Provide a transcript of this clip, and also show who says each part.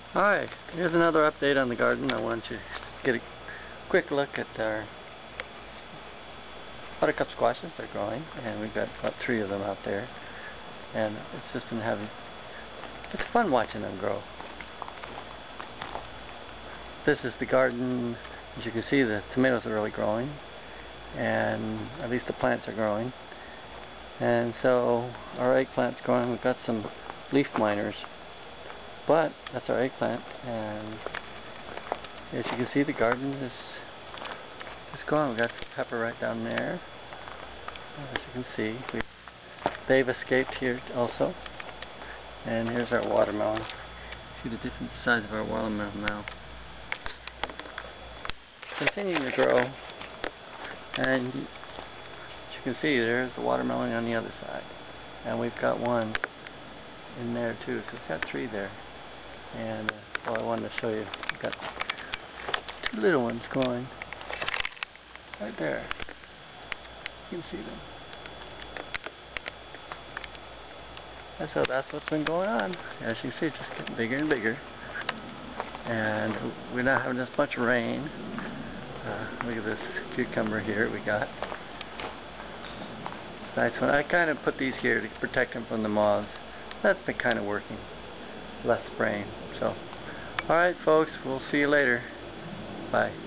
Speaker 1: Alright, here's another update on the garden. I want you to get a quick look at our buttercup squashes. They're growing, and we've got about 3 of them out there. And it's just been it's fun watching them grow. This is the garden. As you can see, the tomatoes are really growing, and at least the plants are growing. And so our eggplant's growing. We've got some leaf miners, but that's our eggplant. And as you can see, the garden is just growing. We've got pepper right down there. As you can see, they've escaped here also. And here's our watermelon. See the different size of our watermelon now. Continuing to grow, and as you can see, there's the watermelon on the other side, and we've got one in there too, so we've got 3 there. And I wanted to show you, we've got 2 little ones growing right there. You can see them. And so that's what's been going on. As you can see, it's just getting bigger and bigger, and we're not having as much rain. Look at this cucumber here we got. Nice one. I kind of put these here to protect them from the moths. That's been kind of working. Less spraying. So, alright folks, we'll see you later. Bye.